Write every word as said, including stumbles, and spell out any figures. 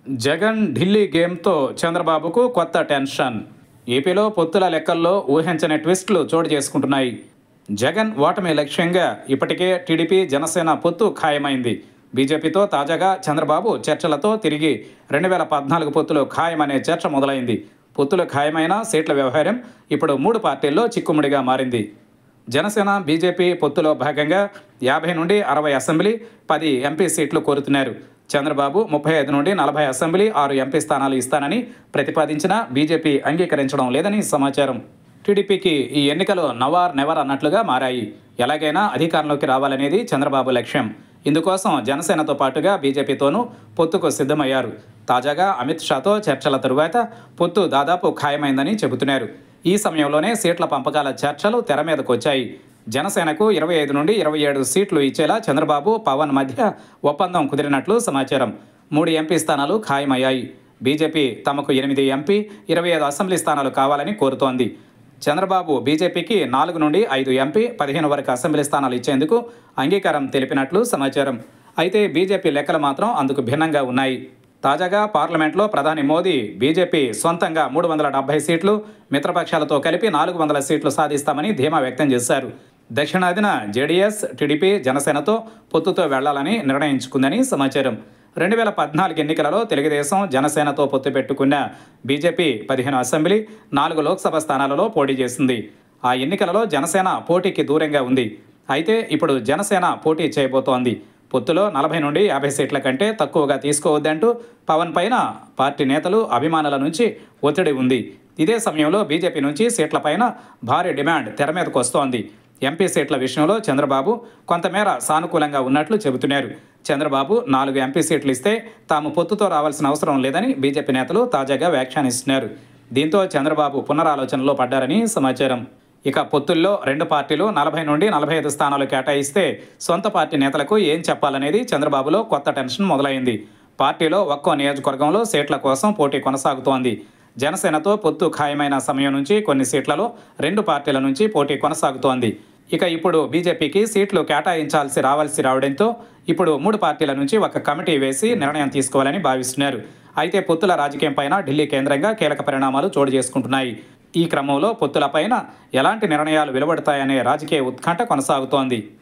జగన్ ఢిల్లీ గేమ్తో చంద్రబాబుకు కొత్త టెన్షన్. ఏపీలో పొత్తుల లెక్కల్లో ఊహించని ట్విస్టులు చోటు చేసుకుంటున్నాయి. జగన్ ఓటమి లక్ష్యంగా ఇప్పటికే టీడీపీ జనసేన పొత్తు ఖాయమైంది. బీజేపీతో తాజాగా చంద్రబాబు చర్చలతో తిరిగి రెండు వేల పద్నాలుగు పొత్తులు ఖాయమనే చర్చ మొదలైంది. పొత్తులు ఖాయమైన సీట్ల వ్యవహారం ఇప్పుడు మూడు పార్టీల్లో చిక్కుముడిగా మారింది. జనసేన బీజేపీ పొత్తులో భాగంగా యాభై నుండి అరవై అసెంబ్లీ, పది ఎంపీ సీట్లు కోరుతున్నారు. చంద్రబాబు ముప్పై ఐదు నుండి నలభై అసెంబ్లీ, ఆరు ఎంపీ స్థానాలు ఇస్తానని ప్రతిపాదించినా బీజేపీ అంగీకరించడం లేదని సమాచారం. టీడీపీకి ఈ ఎన్నికలు నవార్ నెవర్ అన్నట్లుగా మారాయి. ఎలాగైనా అధికారంలోకి రావాలనేది చంద్రబాబు లక్ష్యం. ఇందుకోసం జనసేనతో పాటుగా బీజేపీతోనూ పొత్తుకు సిద్ధమయ్యారు. తాజాగా అమిత్ షాతో చర్చల తరువాత పొత్తు దాదాపు ఖాయమైందని చెబుతున్నారు. ఈ సమయంలోనే సీట్ల పంపకాల చర్చలు తెర మీదకు వచ్చాయి. జనసేనకు ఇరవై ఐదు నుండి ఇరవై ఏడు సీట్లు ఇచ్చేలా చంద్రబాబు, పవన్ మధ్య ఒప్పందం కుదిరినట్లు సమాచారం. మూడు ఎంపీ స్థానాలు ఖాయమయ్యాయి. బీజేపీ తమకు ఎనిమిది ఎంపీ, ఇరవై ఐదు అసెంబ్లీ స్థానాలు కావాలని కోరుతోంది. చంద్రబాబు బీజేపీకి నాలుగు నుండి ఐదు ఎంపీ, పదిహేను వరకు అసెంబ్లీ స్థానాలు ఇచ్చేందుకు అంగీకారం తెలిపినట్లు సమాచారం. అయితే బీజేపీ లెక్కలు మాత్రం అందుకు భిన్నంగా ఉన్నాయి. తాజాగా పార్లమెంట్లో ప్రధాని మోదీ బీజేపీ సొంతంగా మూడు వందల డెబ్బై సీట్లు, మిత్రపక్షాలతో కలిపి నాలుగు వందల సీట్లు సాధిస్తామని ధీమా వ్యక్తం చేశారు. దక్షిణాదిన జేడీఎస్, టీడీపీ జనసేనతో పొత్తుతో వెళ్లాలని నిర్ణయించుకుందని సమాచారం. రెండు వేల పద్నాలుగు ఎన్నికలలో తెలుగుదేశం, జనసేనతో పొత్తు పెట్టుకున్న బీజేపీ పదిహేను అసెంబ్లీ, నాలుగు లోక్సభ స్థానాలలో పోటీ చేసింది. ఆ ఎన్నికలలో జనసేన పోటీకి దూరంగా ఉంది. అయితే ఇప్పుడు జనసేన పోటీ చేయబోతోంది. పొత్తులో నలభై నుండి యాభై సీట్ల కంటే తక్కువగా తీసుకోవద్దంటూ పవన్ పైన పార్టీ నేతలు, అభిమానుల నుంచి ఒత్తిడి ఉంది. ఇదే సమయంలో బీజేపీ నుంచి సీట్లపైన భారీ డిమాండ్ తెర మీదకు వస్తోంది. ఎంపీ సీట్ల విషయంలో చంద్రబాబు కొంతమేర సానుకూలంగా ఉన్నట్లు చెబుతున్నారు. చంద్రబాబు నాలుగు ఎంపీ సీట్లు ఇస్తే తాము పొత్తుతో రావాల్సిన అవసరం లేదని బీజేపీ నేతలు తాజాగా వ్యాఖ్యానిస్తున్నారు. దీంతో చంద్రబాబు పునరాలోచనలో పడ్డారని సమాచారం. ఇక పొత్తుల్లో రెండు పార్టీలు నలభై నుండి నలభై ఐదు స్థానాలు కేటాయిస్తే సొంత పార్టీ నేతలకు ఏం చెప్పాలనేది చంద్రబాబులో కొత్త టెన్షన్ మొదలైంది. పార్టీలో ఒక్కో నియోజకవర్గంలో సీట్ల కోసం పోటీ కొనసాగుతోంది. జనసేనతో పొత్తు ఖాయమైన సమయం నుంచి కొన్ని సీట్లలో రెండు పార్టీల నుంచి పోటీ కొనసాగుతోంది. ఇక ఇప్పుడు బీజేపీకి సీట్లు కేటాయించాల్సి రావాల్సి రావడంతో ఇప్పుడు మూడు పార్టీల నుంచి ఒక కమిటీ వేసి నిర్ణయం తీసుకోవాలని భావిస్తున్నారు. అయితే పొత్తుల రాజకీయం పైన ఢిల్లీ కేంద్రంగా కీలక పరిణామాలు చోటు చేసుకుంటున్నాయి. ఈ క్రమంలో పొత్తులపైన ఎలాంటి నిర్ణయాలు వెలువడతాయనే రాజకీయ ఉత్కంఠ కొనసాగుతోంది.